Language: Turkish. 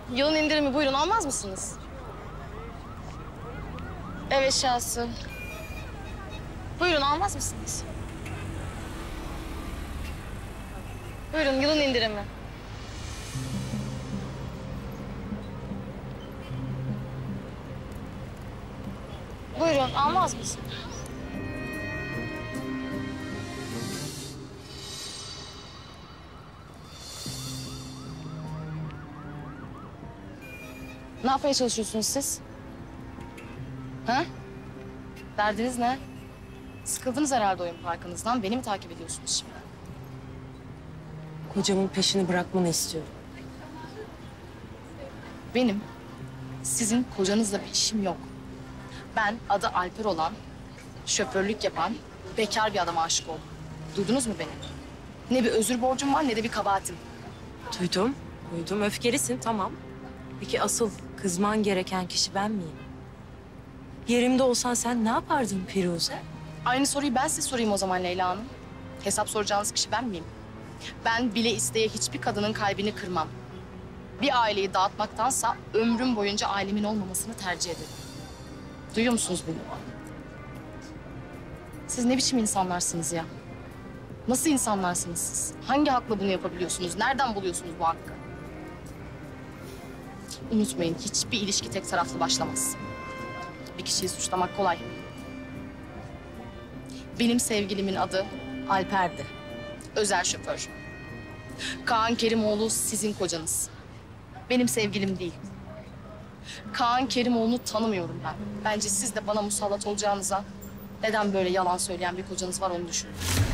Yılın indirimi buyurun, almaz mısınız? Ev eşyası. Buyurun, almaz mısınız? Buyurun, yılın indirimi. Buyurun, almaz mısın? Ne yapmaya çalışıyorsunuz siz? Ha? Derdiniz ne? Sıkıldınız herhalde oyun parkınızdan. Beni mi takip ediyorsunuz şimdi? Kocamın peşini bırakmanı istiyorum. Benim sizin kocanızla bir işim yok. Ben adı Alper olan, şoförlük yapan, bekar bir adama aşık oldum. Duydunuz mu beni? Ne bir özür borcum var ne de bir kabahatim. Duydum, duydum. Öfkelisin, tamam. Peki asıl kızman gereken kişi ben miyim? Yerimde olsan sen ne yapardın Firuze? Aynı soruyu ben size sorayım o zaman Leyla Hanım. Hesap soracağınız kişi ben miyim? Ben bile isteye hiçbir kadının kalbini kırmam. Bir aileyi dağıtmaktansa ömrüm boyunca ailemin olmamasını tercih ederim. Duyuyor musunuz beni? Siz ne biçim insanlarsınız ya? Nasıl insanlarsınız siz? Hangi hakla bunu yapabiliyorsunuz? Nereden buluyorsunuz bu hakkı? Unutmayın, hiçbir ilişki tek taraflı başlamaz. Bir kişiyi suçlamak kolay. Benim sevgilimin adı Alper'di. Özel şoför. Kaan Kerimoğlu sizin kocanız. Benim sevgilim değil. Kaan Kerimoğlu'nu tanımıyorum ben. Bence siz de bana musallat olacağınıza neden böyle yalan söyleyen bir kocanız var onu düşünün.